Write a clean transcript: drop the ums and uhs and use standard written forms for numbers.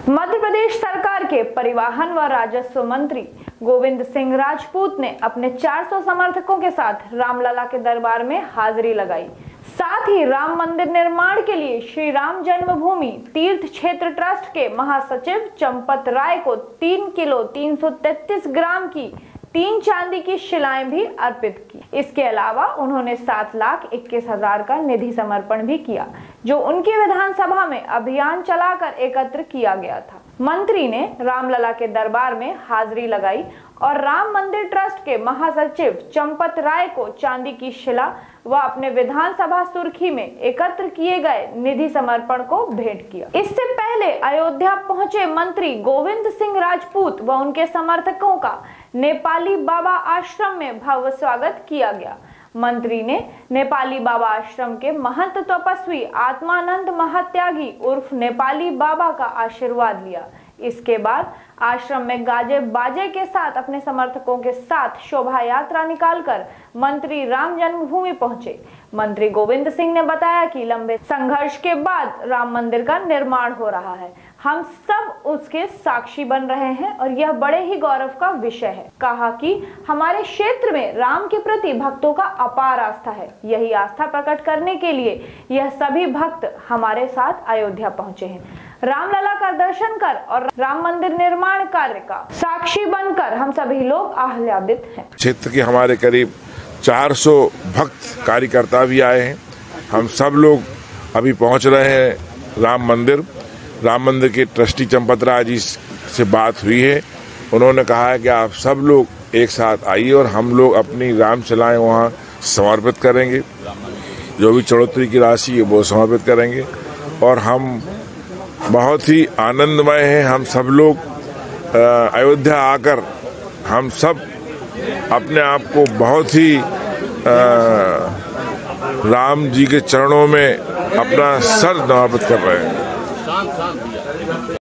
मध्य प्रदेश सरकार के परिवहन व राजस्व मंत्री गोविंद सिंह राजपूत ने अपने 400 समर्थकों के साथ रामलला के दरबार में हाजिरी लगाई। साथ ही राम मंदिर निर्माण के लिए श्री राम जन्मभूमि तीर्थ क्षेत्र ट्रस्ट के महासचिव चंपत राय को 3 किलो 333 ग्राम की 3 चांदी की शिलाएं भी अर्पित की। इसके अलावा उन्होंने 7,21,000 का निधि समर्पण भी किया, जो उनकी विधानसभा में अभियान चलाकर एकत्र किया गया था। मंत्री ने रामलला के दरबार में हाजिरी लगाई और राम मंदिर ट्रस्ट के महासचिव चंपत राय को चांदी की शिला व अपने विधानसभा सुर्खी में एकत्र किए गए निधि समर्पण को भेंट किया। इससे पहले अयोध्या पहुंचे मंत्री गोविंद सिंह राजपूत व उनके समर्थकों का नेपाली बाबा आश्रम में भव्य स्वागत किया गया। मंत्री ने नेपाली बाबा आश्रम के महंत तपस्वी आत्मानंद महात्यागी उर्फ नेपाली बाबा का आशीर्वाद लिया। इसके बाद आश्रम में गाजे बाजे के साथ अपने समर्थकों के साथ शोभा यात्रा निकालकर मंत्री राम जन्मभूमि पहुंचे। मंत्री गोविंद सिंह ने बताया कि लंबे संघर्ष के बाद राम मंदिर का निर्माण हो रहा है। हम सब उसके साक्षी बन रहे हैं और यह बड़े ही गौरव का विषय है। कहा कि हमारे क्षेत्र में राम के प्रति भक्तों का अपार आस्था है। यही आस्था प्रकट करने के लिए यह सभी भक्त हमारे साथ अयोध्या पहुंचे हैं। रामलला का दर्शन कर और राम मंदिर निर्माण कार्य का साक्षी बनकर हम सभी लोग आह्लादित हैं। क्षेत्र के हमारे करीब 400 भक्त कार्यकर्ता भी आए हैं। हम सब लोग अभी पहुंच रहे हैं राम मंदिर के ट्रस्टी चंपत राय जी से बात हुई है। उन्होंने कहा है कि आप सब लोग एक साथ आइए और हम लोग अपनी रामशिलाएं वहां समर्पित करेंगे। जो भी चढ़ोतरी की राशि है वो समर्पित करेंगे और हम बहुत ही आनंदमय हैं। हम सब लोग अयोध्या आकर हम सब अपने आप को बहुत ही राम जी के चरणों में अपना सर समर्पित कर रहे हैं।